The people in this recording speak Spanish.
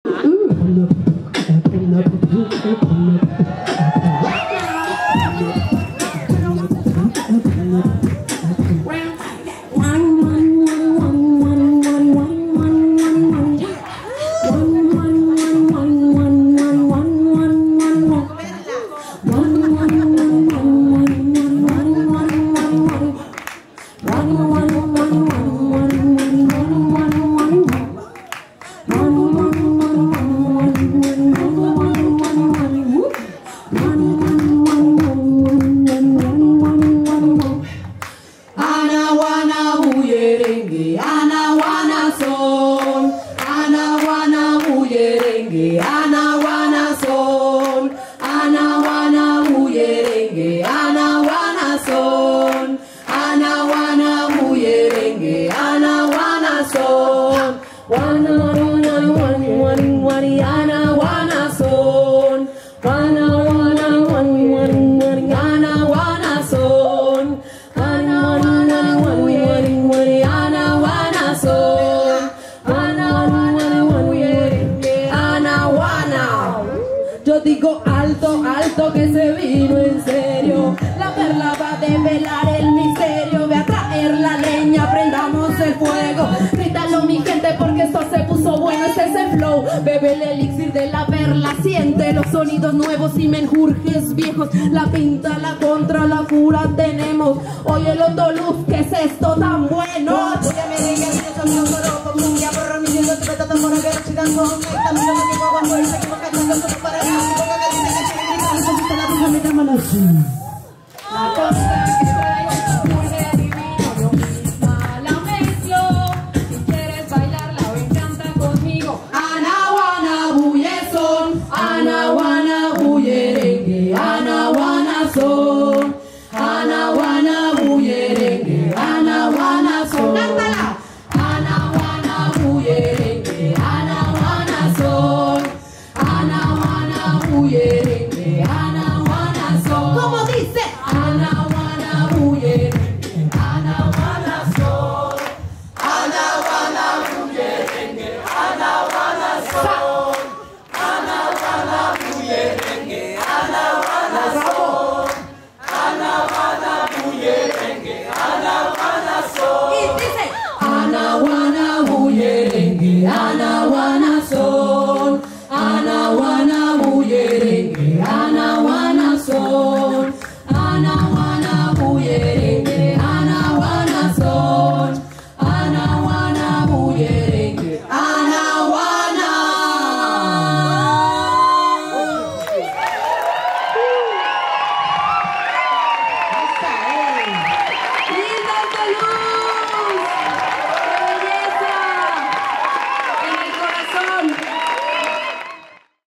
Yo digo alto, alto que se vino en serio. La perla va a develar el misterio. Ve a traer la leña, prendamos el fuego. Grítalo mi gente porque esto se puso bueno. Este es el flow, bebe el elixir de la perla. Siente los sonidos nuevos y menjurjes viejos. La pinta, la contra, la cura tenemos. Oye el otoluz, ¿qué es esto tan bueno? La cosa